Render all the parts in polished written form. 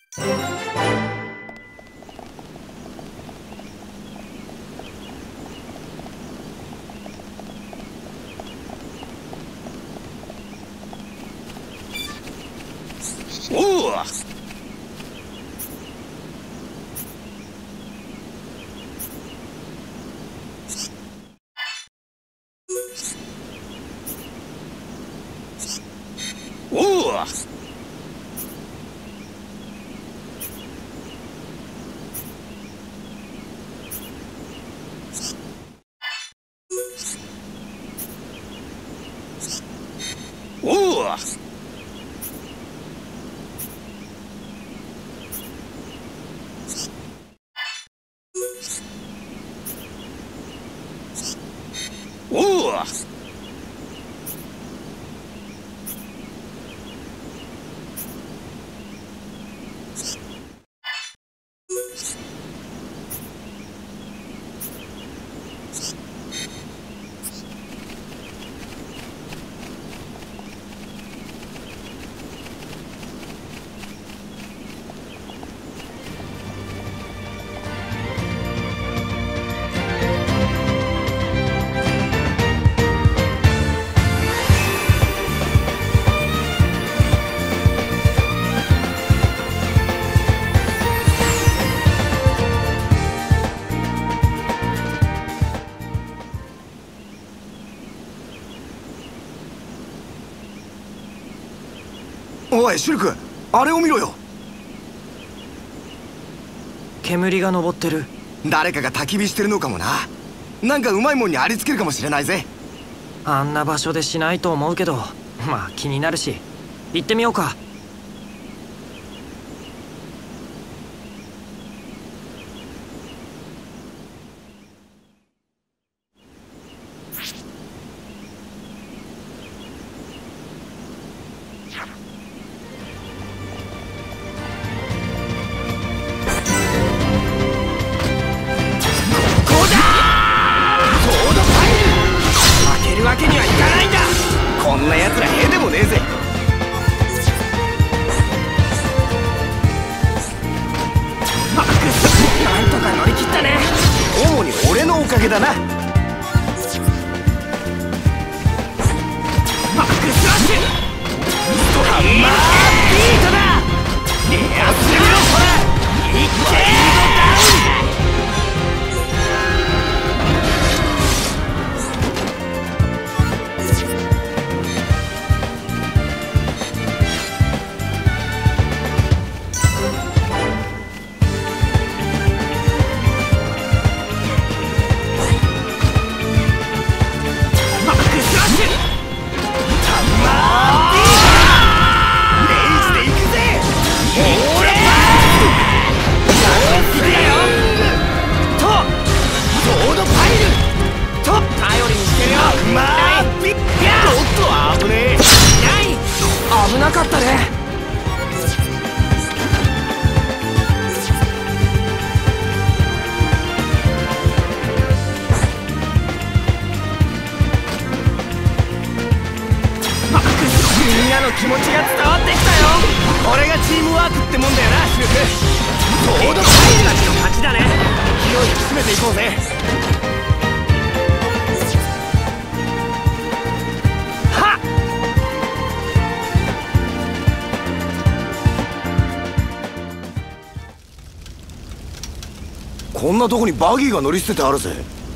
おお。おお。おお。おお。 おいシルク、あれを見ろよ。 煙が昇ってる。 誰かが焚き火してるのかもな。なんかうまいもんにありつけるかもしれないぜ。 あんな場所でしないと思うけど、まあ気になるし行ってみようか。 わけにはいかないんだ。こんな奴らへでもねえぜ。 なんとか乗り切ったね。 主に俺のおかげだな。 バックスラッシュ、 ハンマービートだ。やってみろほら。いっけー。 危なかったね。みんなの気持ちが伝わってきたよ。 これがチームワークってもんだよな、シルク。 ちょうどパイルたちの勝ちだね。 勢い詰めていこうぜ。こんなとこにバギーが乗り捨ててあるぜ。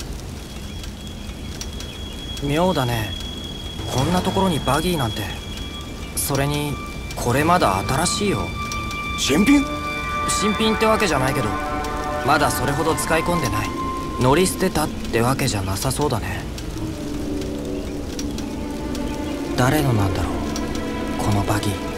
妙だね、こんなところにバギーなんて。それにこれまだ新しいよ。 新品？ 新品ってわけじゃないけど、まだそれほど使い込んでない。乗り捨てたってわけじゃなさそうだね。誰のなんだろう、このバギー。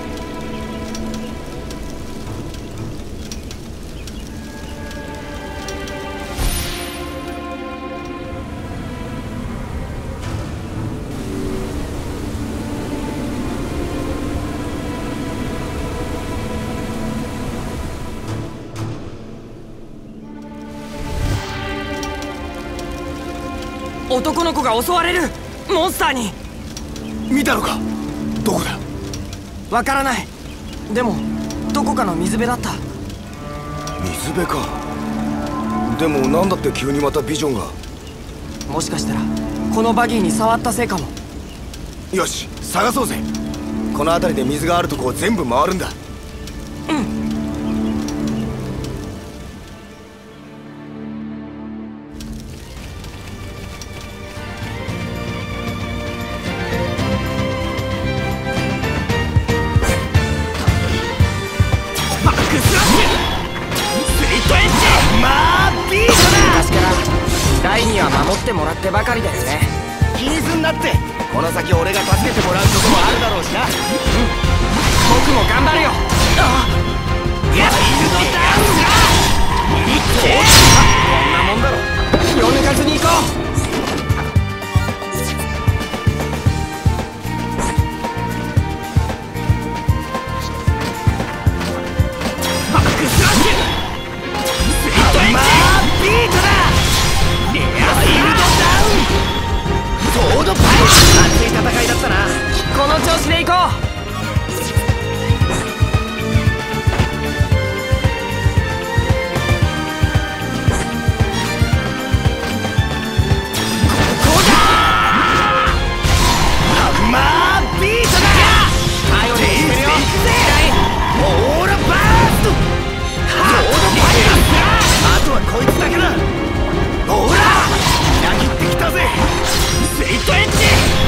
男の子が襲われる。モンスターに。 見たのか？どこだ？ わからない。でもどこかの水辺だった。 水辺か。でもなんだって急にまたビジョンが。 もしかしたらこのバギーに触ったせいかも。 よし探そうぜ。この辺りで水があるとこを全部回るんだ。 ダイには守ってもらってばかりだよね。 気にすんなって。この先俺が助けてもらうこともあるだろうしな。 僕も頑張るよ。 やっこんなもんだろ。 気を抜かずに行こう。 バックスラッシュスイートエッジビートだ。レアスピードダウンソードパイル。 熱い戦いだったな。この調子で行こう。 こいつだけだ。ほら裏切ってきたぜ。 スイートエッジ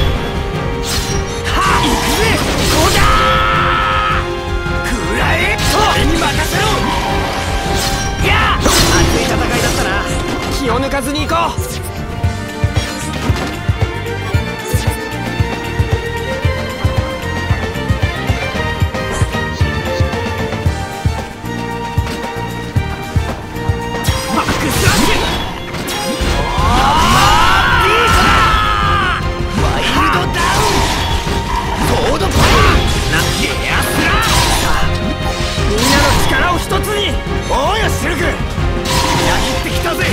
はっ行くぜ。こうだーくらえ俺に任せろ。やっ熱い戦いだったな。気を抜かずに行こう。 おうよシルク、裏切ってきたぜ。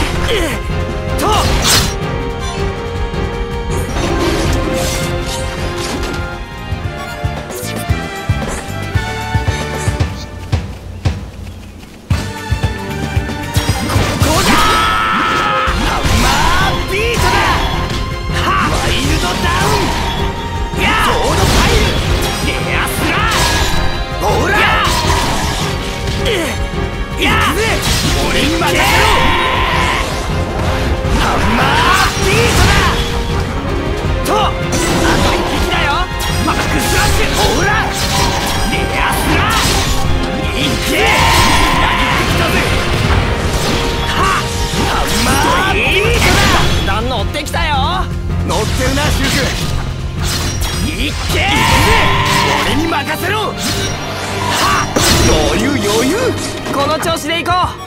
乗ってるなシルク。いっけ俺に任せろ。はっ余裕余裕。 この調子で行こう。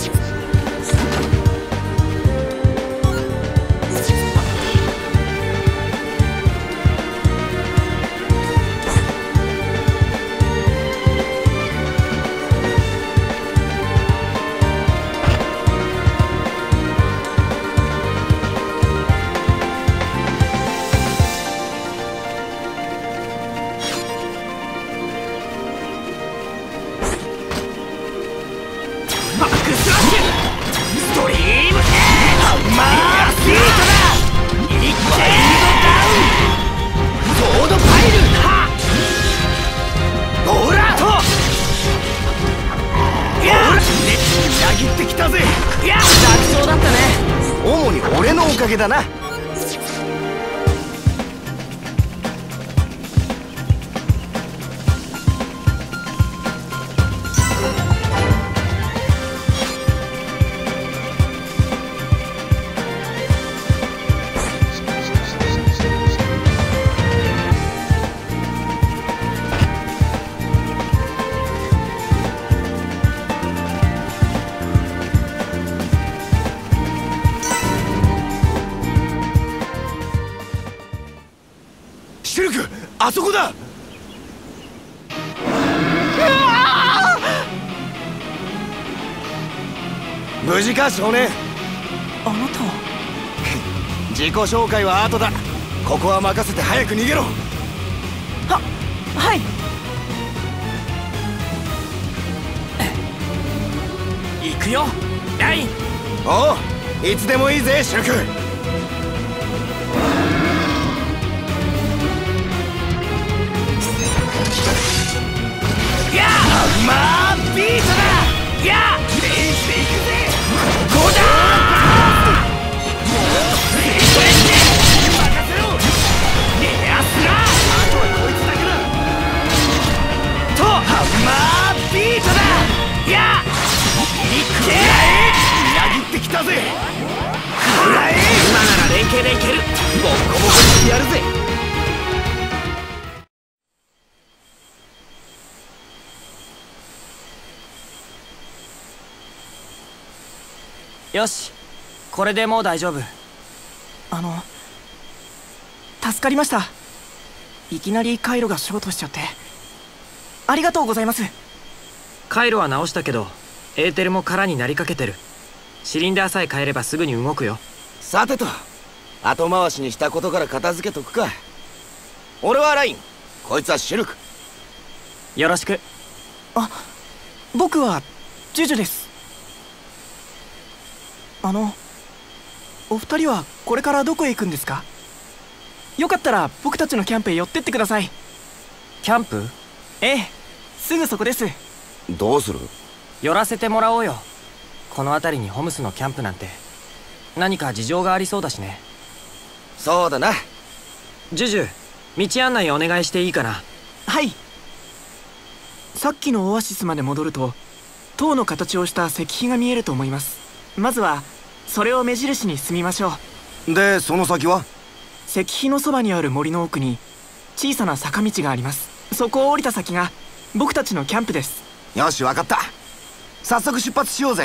主に俺のおかげだな。シルク、あそこだ。無事か少年。 あなたは。 自己紹介は後だ。ここは任せて早く逃げろ。 はい。 行くよライン。 おう、いつでもいいぜシルク。 やあまあビートだ。やあレイスで行くぜ。ここだもうスイートエンジン任せろ。レアスラー。あとはこいつだけだとハンマービートだ。やあいくらえ裏切ってきたぜ。くらえ今なら連携でいける。ボッコボコにしてやるぜ。 よし、これでもう大丈夫。 助かりました。いきなり回路がショートしちゃってありがとうございます。 回路は直したけどエーテルも空になりかけてる。シリンダーさえ変えればすぐに動くよ。 さてと、後回しにしたことから片付けとくか。俺はライン、こいつはシルク。 よろしく。 僕はジュジュです。お二人はこれからどこへ行くんですか？よかったら僕たちのキャンプへ寄ってってください。 キャンプ？ ええ、すぐそこです。 どうする？ 寄らせてもらおうよ。この辺りにホムスのキャンプなんて何か事情がありそうだしね。 そうだな。 ジュジュ、道案内お願いしていいかな。 はい。さっきのオアシスまで戻ると塔の形をした石碑が見えると思います。まずはそれを目印に進みましょう。 で、その先は？ 石碑のそばにある森の奥に小さな坂道があります。そこを降りた先が僕たちのキャンプです。 よし、わかった。早速出発しようぜ。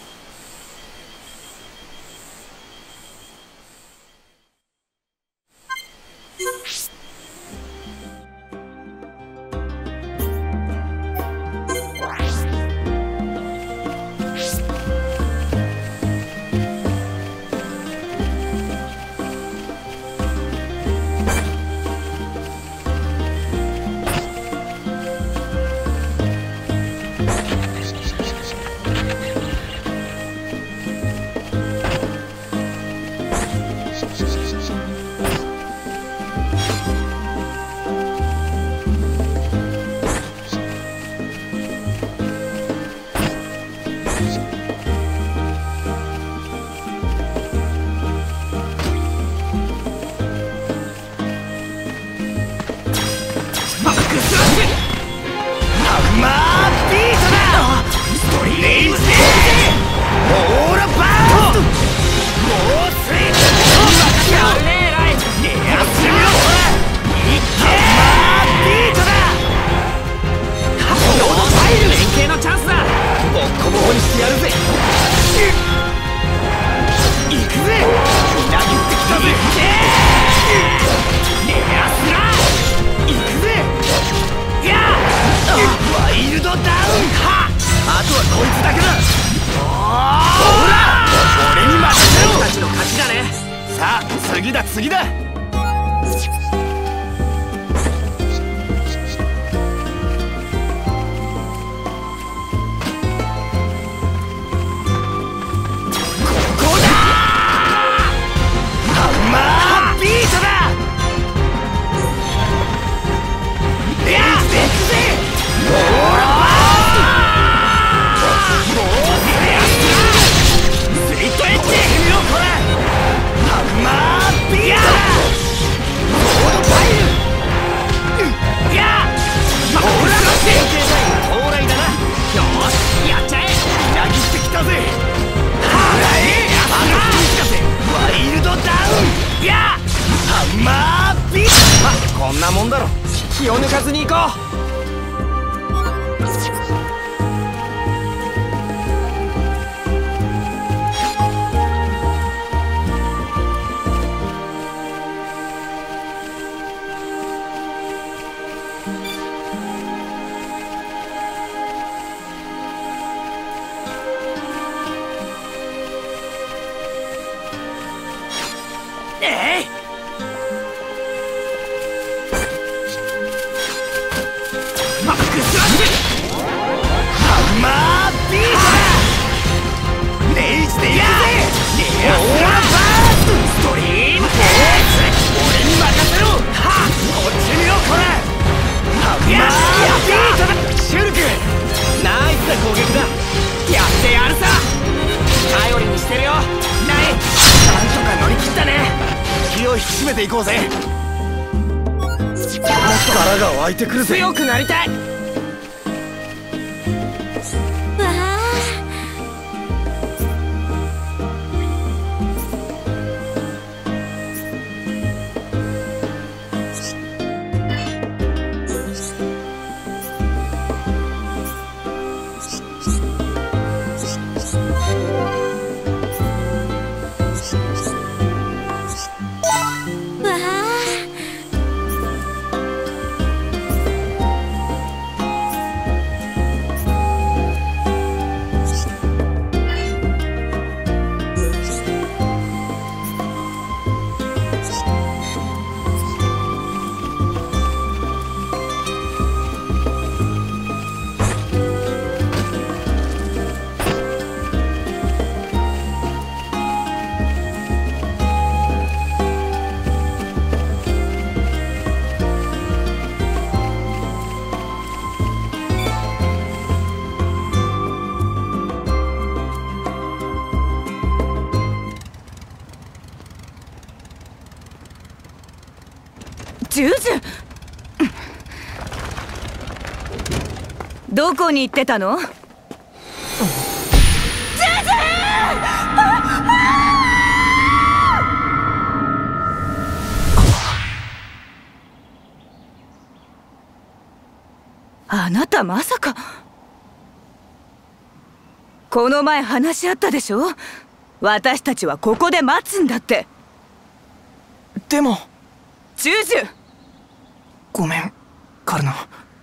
次だ次だ。こんなもんだろ。 気を抜かずに行こう。 オーラバーストストリームエース俺に任せろ。はっこっち見ろこれ。やったシュルクナイスな攻撃だ。やってやるさ。頼りにしてるよ。ナイなんとか乗り切ったね。気を引き締めていこうぜ。 力が湧いてくるぜ。 強くなりたい。 ジュジュどこに行ってたの？ジュジュあなたまさか。この前話し合ったでしょ。私たちはここで待つんだって。 でもジュジュごめんカルナ。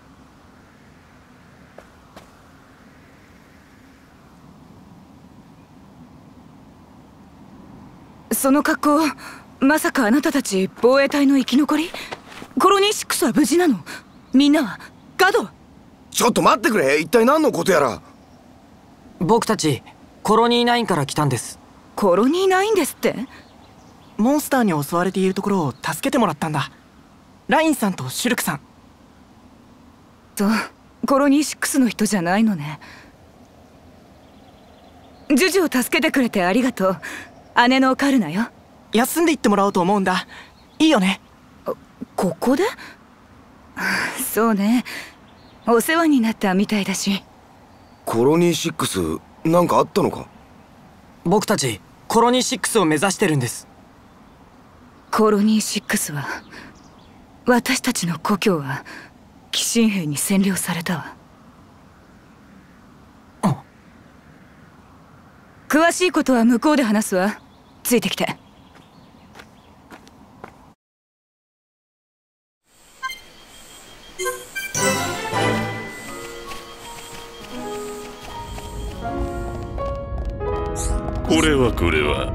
その格好、まさかあなたたち防衛隊の生き残り？コロニー6は無事なの？みんなは？ガドは？ ちょっと待ってくれ。一体何のことやら。 僕たちコロニー9から来たんです。 コロニー9ですって？ モンスターに襲われているところを助けてもらったんだ。ラインさんとシュルクさんと。コロニー6の人じゃないのね。ジュジュを助けてくれてありがとう。姉のカルナよ。 休んでいってもらおうと思うんだ。いいよね？ ここで？そうね、お世話になったみたいだし。 コロニー6なんかあったのか？ 僕たちコロニー6を目指してるんです。 コロニー6は、私たちの故郷は寄進兵に占領されたわ。詳しいことは向こうで話すわ。ついてきて。 これはこれは。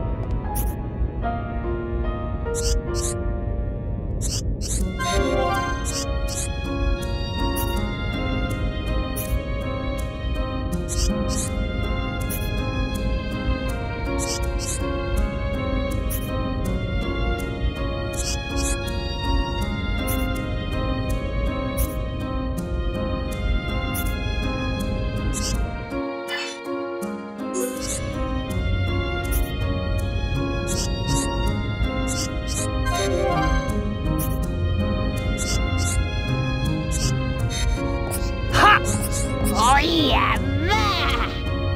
おいやまあ。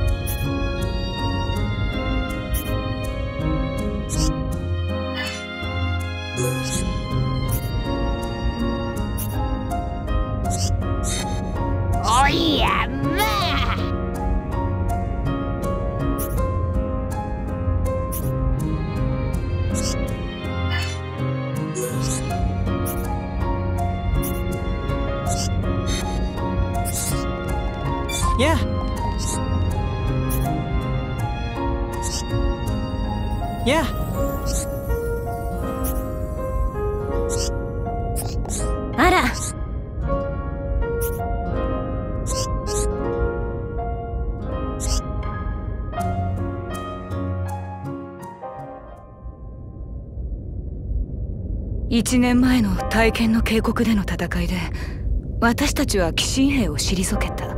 おいやまあ。 Yeah. Yeah. あら。 1年前の大剣の渓谷での戦いで私たちは鬼神兵を退けた。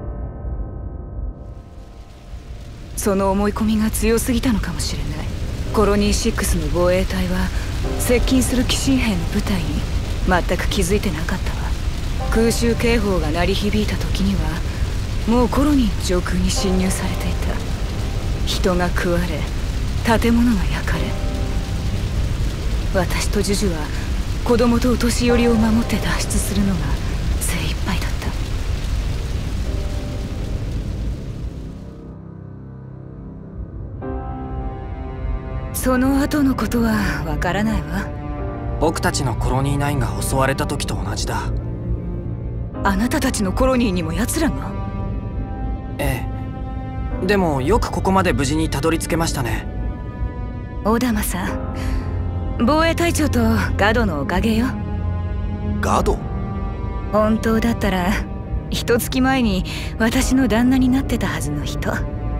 その思い込みが強すぎたのかもしれない。コロニー6の防衛隊は接近する鬼神兵の部隊に全く気づいてなかったわ。空襲警報が鳴り響いた時にはもうコロニーの上空に侵入されていた。人が食われ、建物が焼かれ、私とジュジュは子供とお年寄りを守って脱出するのが精一杯だった。その後のことはわからないわ。 僕たちのコロニー9が襲われた時と同じだ。 あなたたちのコロニーにも奴らが？ ええ。でもよくここまで無事にたどり着けましたね。 オダマさん、防衛隊長とガドのおかげよ。 ガド？ 本当だったら1月前に私の旦那になってたはずの人。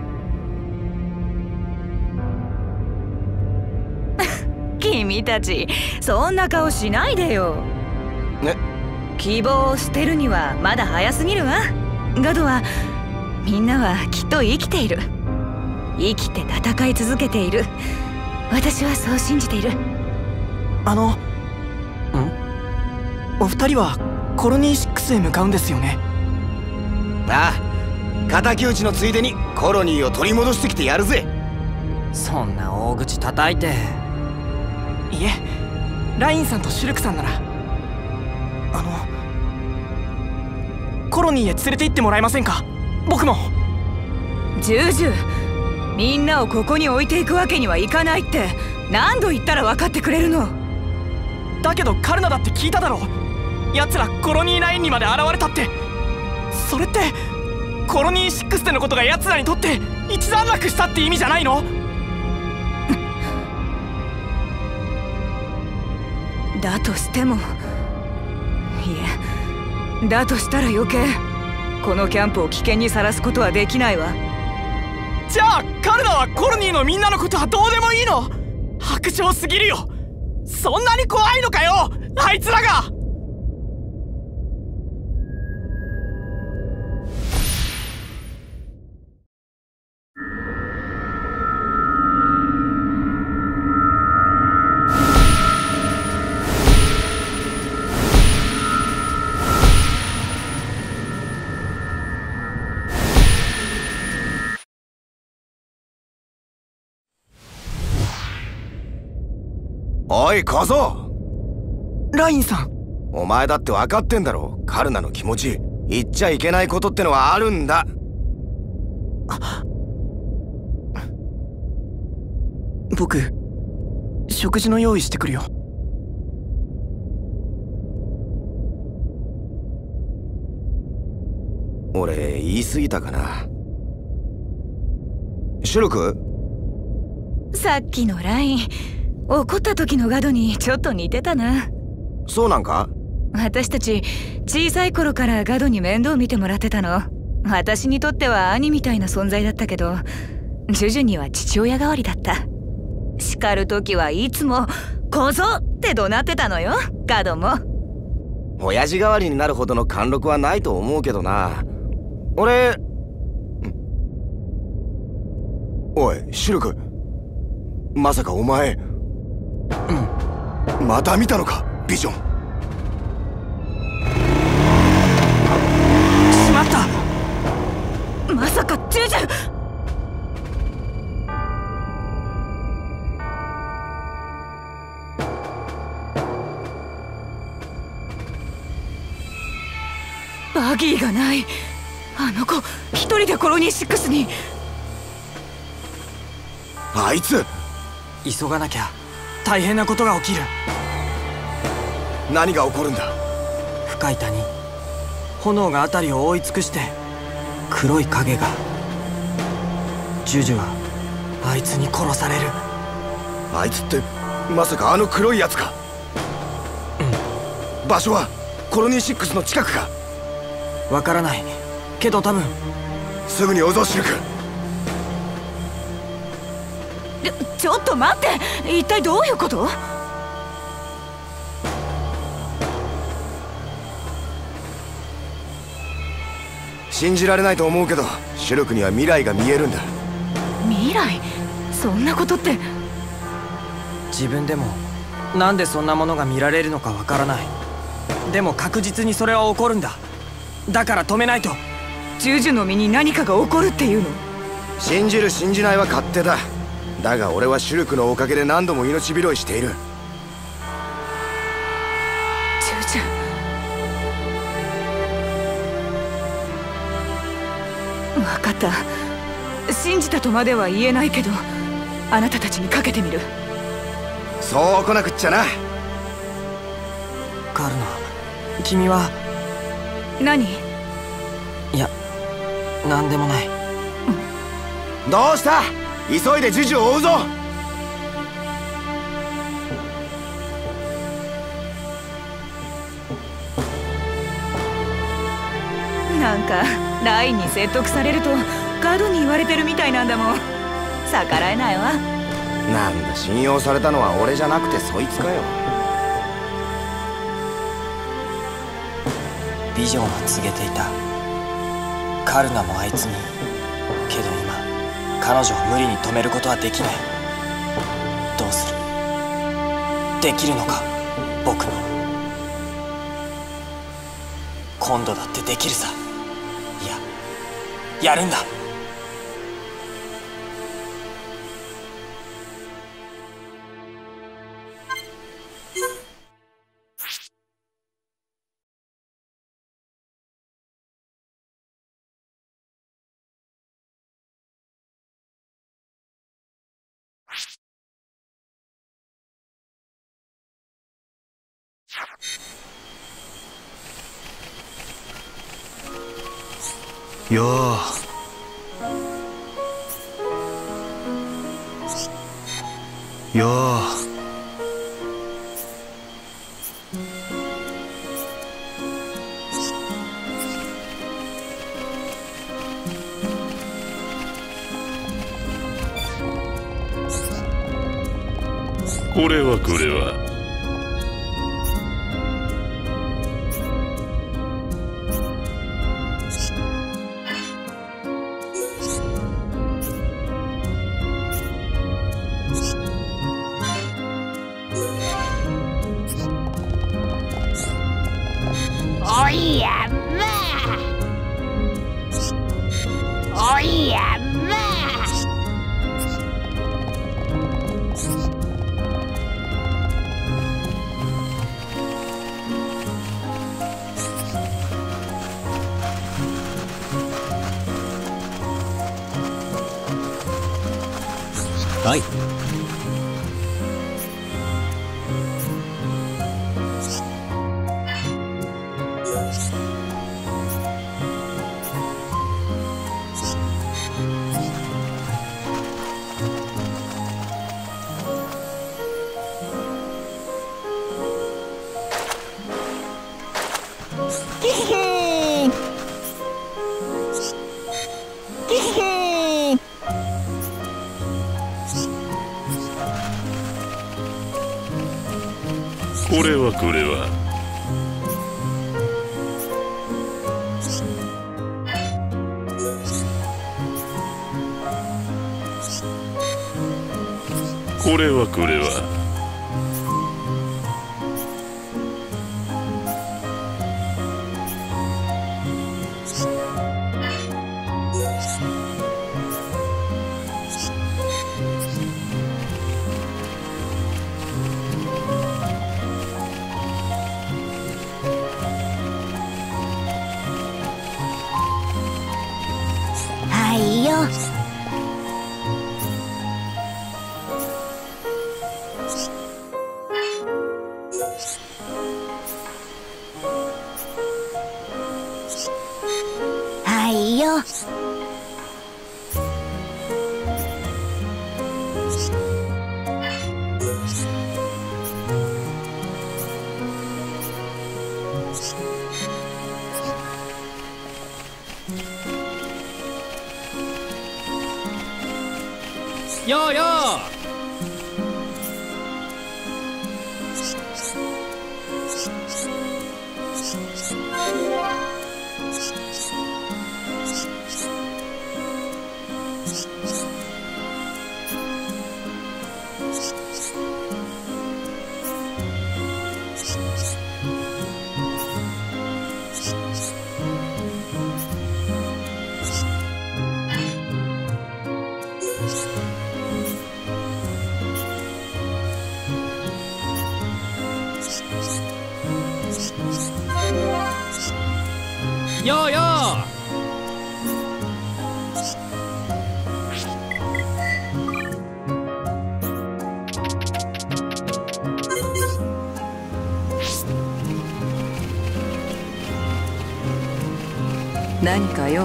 君たちそんな顔しないでよ。 ね。 希望を捨てるにはまだ早すぎるわ。ガドはみんなはきっと生きている。生きて戦い続けている。私はそう信じている。 お二人はコロニー6へ向かうんですよね。 ああ、敵討ちのついでにコロニーを取り戻してきてやるぜ。 そんな大口叩いて。 いえ、ラインさんとシュルクさんならコロニーへ連れて行ってもらえませんか？僕も。 ジュジュ、みんなをここに置いていくわけにはいかないって何度言ったら分かってくれるの？ だけどカルナだって聞いただろ。奴らコロニー9にまで現れたって。それってコロニー6でのことが奴らにとって一段落したって意味じゃないの？ だとしても、いえ、だとしたら余計このキャンプを危険にさらすことはできないわ。 じゃあカルナはコロニーのみんなのことはどうでもいいの？薄情すぎるよ。そんなに怖いのかよ、あいつらが。 おい小僧。 ラインさん。 お前だって分かってんだろ、カルナの気持ち。言っちゃいけないことってのはあるんだ。 僕食事の用意してくるよ。 俺言い過ぎたかな。シュルク？ さっきのライン、怒った時のガドにちょっと似てたな。 そうなんか？ 私たち小さい頃からガドに面倒見てもらってたの。私にとっては兄みたいな存在だったけど、ジュジュには父親代わりだった。叱る時はいつも「小僧!」って怒鳴ってたのよ、ガドも。 親父代わりになるほどの貫禄はないと思うけどな。俺。おいシュルク、まさかお前。また見たのか、ビジョン。 しまった。 まさかジュジュ。バギーがない。あの子一人でコロニー6に。 あいつ。 急がなきゃ大変なことが起きる。 何が起こるんだ？ 深い谷、炎が辺りを覆い尽くして黒い影が。ジュジュはあいつに殺される。 あいつってまさかあの黒いやつか？場所はコロニー6の近くか？ わからないけど多分。 すぐに追うぞシルク。 ちょっと待って、一体どういうこと？ 信じられないと思うけど、シュルクには未来が見えるんだ。 未来？そんなことって。 自分でもなんでそんなものが見られるのかわからない。でも確実にそれは起こるんだ。だから止めないと。 ジュジュの身に何かが起こるっていうの？ 信じる信じないは勝手だ。だが俺はシュルクのおかげで何度も命拾いしている。 ジュジュ。分かった。信じたとまでは言えないけど、あなたたちにかけてみる。 そう来なくっちゃな。 カルナ、君は。 何？ いや、なんでもない。 どうした？急いでジュジュを追うぞ。 なんかラインに説得されるとガドに言われてるみたいなんだもん。逆らえないわ。 なんだ、信用されたのは俺じゃなくてそいつかよ。 ビジョンは告げていた。カルナもあいつに。けど今彼女を無理に止めることはできない。どうする？できるのか、僕に。今度だってできるさ。いや、やるんだ。 よー。よー。 これはこれは。 おいやまあ、おいやまあ。 はい。 これはこれは。これはこれは。 はいよ。はいよ。 よーよー。 よーよ何か用？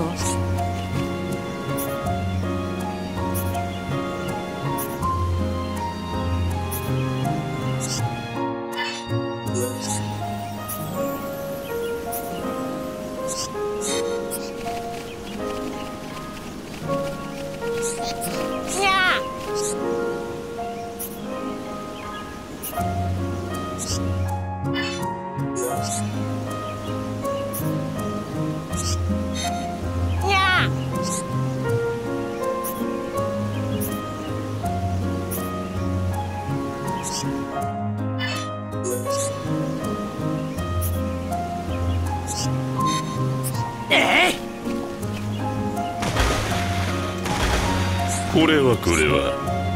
これはこれは。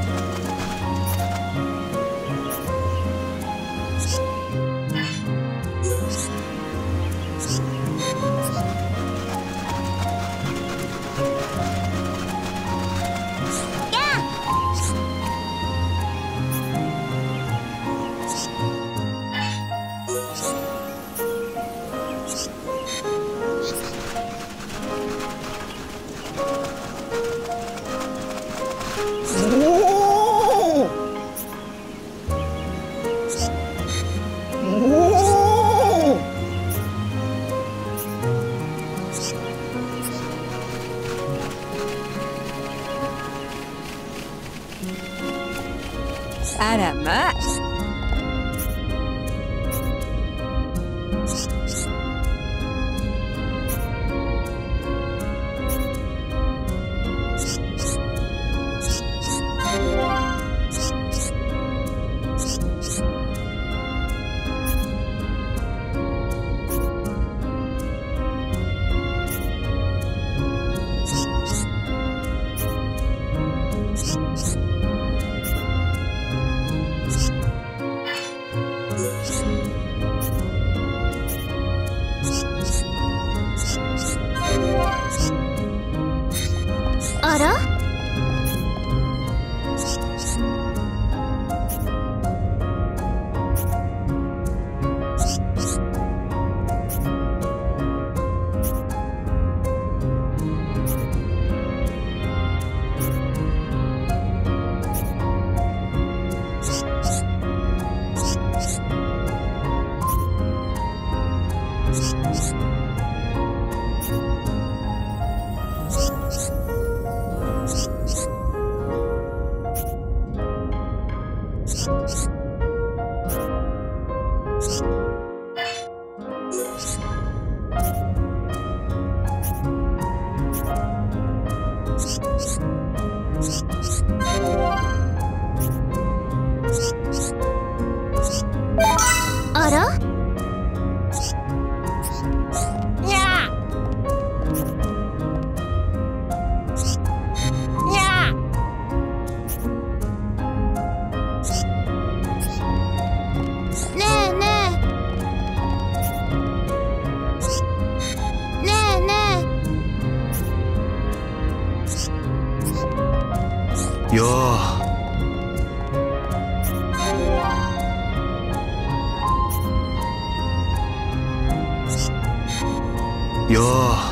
あらまあ。 あら？あら？にゃにゃ。ねえねえねえねえ。よー。よー。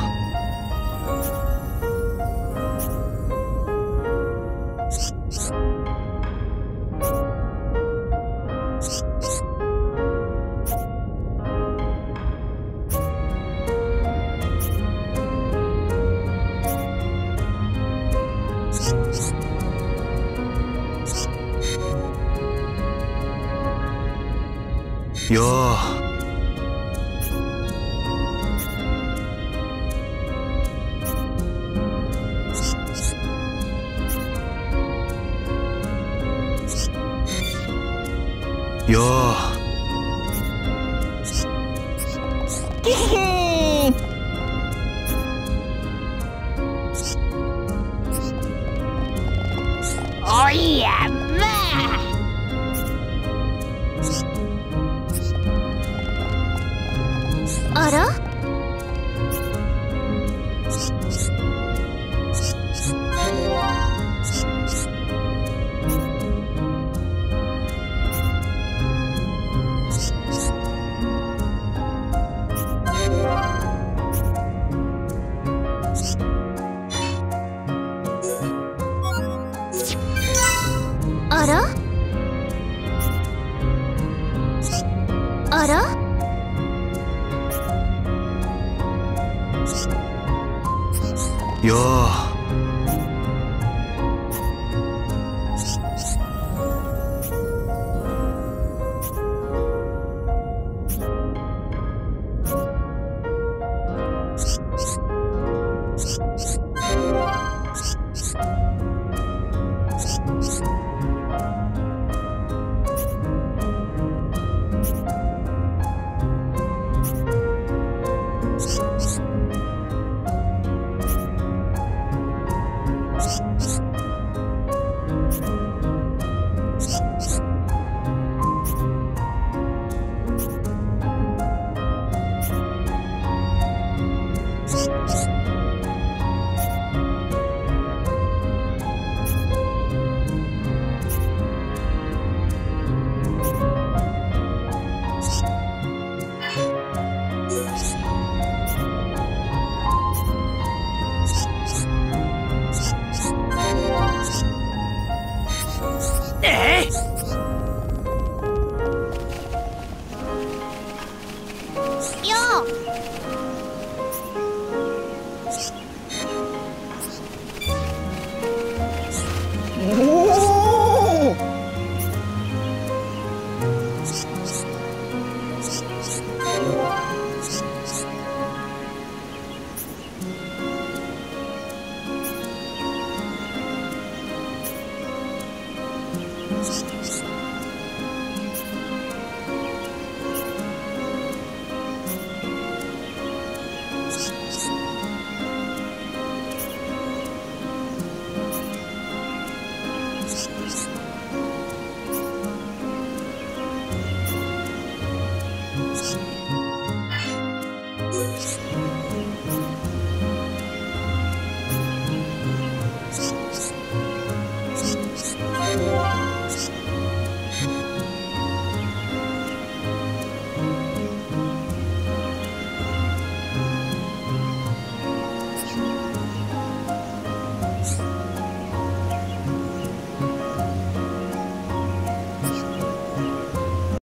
よー。よー。 おいやまあ。あら？ よ